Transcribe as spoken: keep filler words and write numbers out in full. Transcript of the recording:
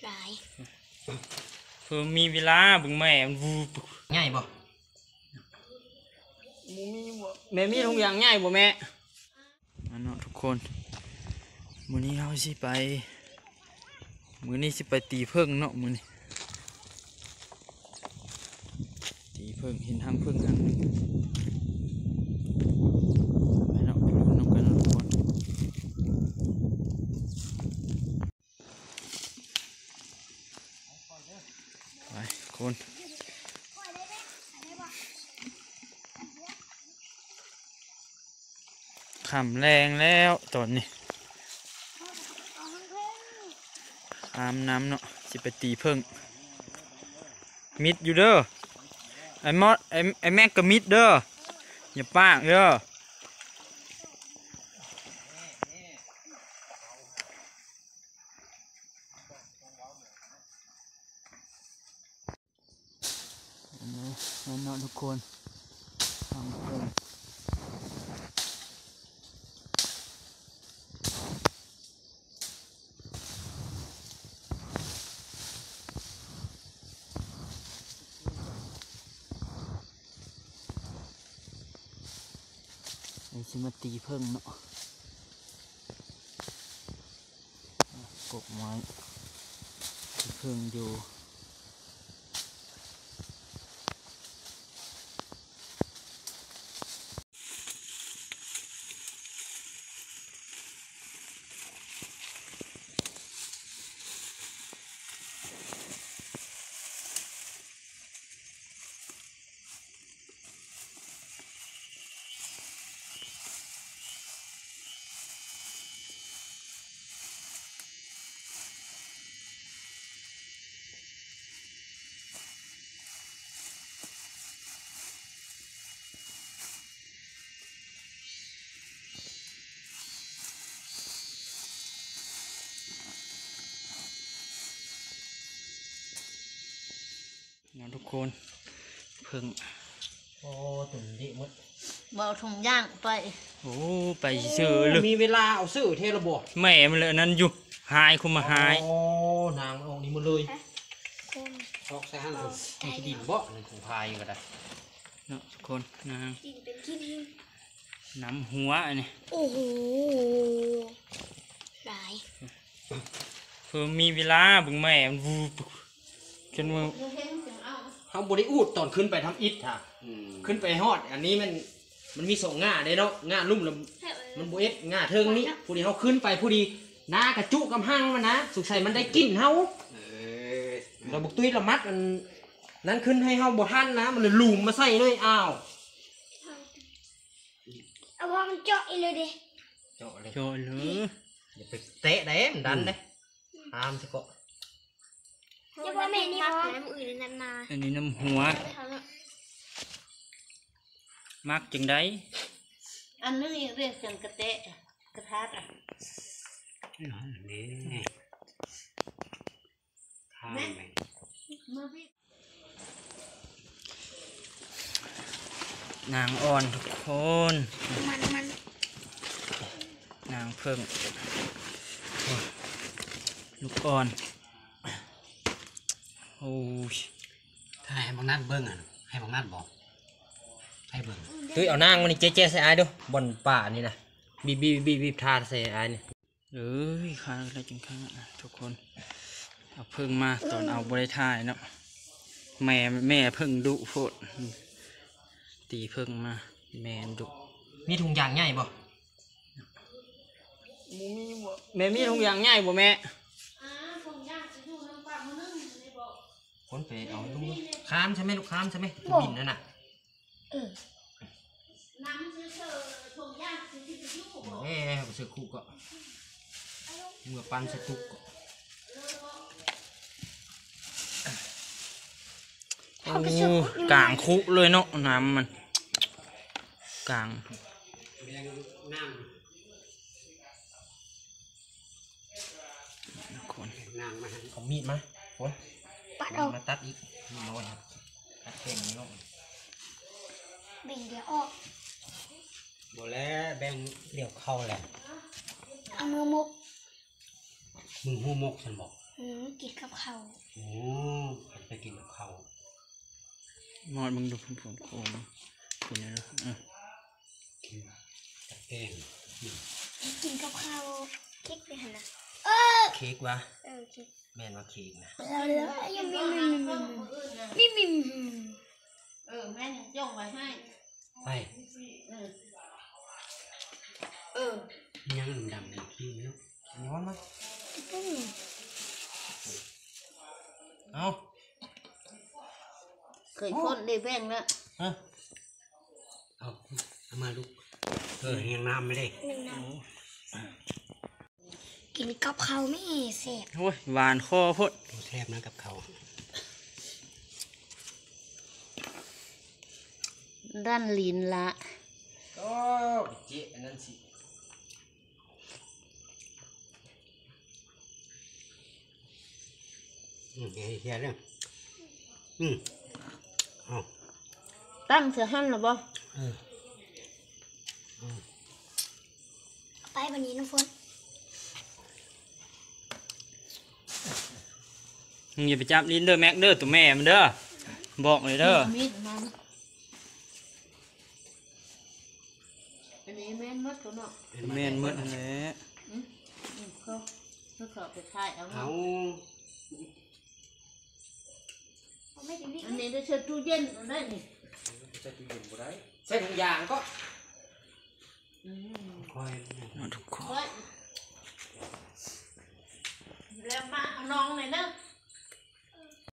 หลายเพิ่มมีเวลาบึงแม่มันวูบง่ายบ่มูมีบ่แม่มีทุกอย่างง่ายบ่แม่อันเนาะทุกคนมื้อนี้เราสิไปมื้อนี้สิไปตีเพิ่งเนาะมื้อนี้ตีเพิ่งเห็นทางเพิ่งทางนึงไปเนาะไปดูน้ำกันเนาะทุกคนไปคนขำแรงแล้วตอนนี้อามน้ำเนาะสิไปตีเพิ่งมิดอยู่เด้อไอ้มอดไอ้ไอ้แม็กก็มิดเด้ออย่าปากเด้อนั่นเนาะทุกคนทางเพิ่งไอ้ชิมาตีเพิ่งเนาะกบไม้ตีเพิ่งอยู่นะทุกคนเพิ่งโอ้ตุ่นดิมดบ่เอาถุงย่างไปโอ้ไปซื้อเลยมีเวลาเอาซื้อเทระบบแม่มันเลยนั่นอยู่หายคุมาหายโอ้นางเอานี่มาเลยชอกแซ่หันสุดที่ดินบ่ในของพายก็ได้เนาะทุกคนนางกินเป็นกินน้ำหัวอันนี้โอ้โหหลายเพิ่มมีเวลาบึงแม่มันวูบจนมือเขาบริอูดตอนขึ้นไปทำอิฐค่ะขึ้นไปฮอดอันนี้มันมันมีสองง่าเด้เนาะง่าลุ่มแล้วมันโบเอ็ดง่าเทิงนี้ผู้ดีเขาขึ้นไปผู้ดีหน้ากระจุกำหั่งมันนะสุกใส่มันได้กินเขาเราบุกตุ้ยเรามัดมันนั้นขึ้นให้เขาบดท่านนะมันเลยลุมมาใส่เลยอ้าวเอาพอมันเจาะอีเลยดิเจาะเลยเจาะเลยอย่าไปเตะได้มันดันเลยตามสิก็จะว่าแม่นี่พอน้ำอื่นน้ำนาอันนี้น้ำหัวมักจังได้อันนึงเรียกจังกระเตะกระทาดอ่ะนี่ข้ามไปนางอ่อนทุกคนมันมันนางเพิ่งลูกอ่อนโอ้ยถ้าให้บางนัดเบิ้งอ่ะให้บางนัดบอกให้เบิ้งตุ้ยเอานางมันนี่เจ๊เจ๊ใส่ไอ้ดูบนป่านี่นะบีบีบีบีทาใส่ไอ้นี่เอ้ยข้าอะไรจังข้างนะทุกคนเอาเพิ่งมาตอนเอาบริทายเนาะแม่แม่เพิ่งดุโฟดตีเพิ่งมาแม่ดุมีถุงยางใหญ่บ่มูมีบ่แม่มีทุกอย่างง่ายบ่แม่คนไปเอาลูกค้ามใช่ไหมลูกค้ามใช่ไหมบินนั่นน่ะเออน้ำซื้อเธอถุงย่างซื้อที่จะยุ่งบ่เอ๊ะซื้อคู่ก็เมื่อปันซื้อคู่ก็โอ้กลางคุเลยเนาะน้ำมันกลางคนนางมาเอามีดมาคนปัดเอามาตัดอีกมีน้อยครับตัดเข่งน้อยแบ่งเดี๋ยวออกบ่แล้วแบ่งเดี่ยวเข้าแหละเอามือมุกมึงหูมกฉันบอกอืมกินกับข้าวโอ้ไปกินกับเขามอดมึงดูผมผมโค้งเป็นยังไงอ่ะกินกับแกงกินกับข้าวเค้กเลยหั่นน่ะเค้กวะเออเค้กแม่นว่าเค้กนะแล้วแล้วยังมีมีมีมีเออแม่ยังจ้องไว้ให้ไปเออเออยังดำๆขี้เนาะย้อนมาอืมเอาเคยพ่นได้แบ่งแล้วฮะเอาเอามาลูกเออยังน้ำไม่ได้หนึ่งน้ำกินกับข้าวไม่เสร็จโอ้ยหวานคอโพดดูแทบนะกับเขาด้านลิ้นละโอ้เจ๊อันนั้นสิอืมเฮียเฮียเรื่องอืมเอาตั้งเสือหั่นหรอบ่เออไปวันนี้น้องฝนมึงอย่าไปจับลิ้นเด้อแม็กเด้อตัวแม่มันเด้อบอกเลยเด้อมีดมันอันนี้แม่นมดเขาเนาะแม่นหมืดนั่นแหละอืมเขาเขาเขาไปถ่ายเอาเอาเนาะอันนี้ได้เช็ดตู้เย็นเอาได้นี่ใส่ตู้เย็นบ่ได้ใส่ถุงยางก็อืมคอยเอาทุกคนไว้แล้วมาเอาน้องหน่อยเด้อ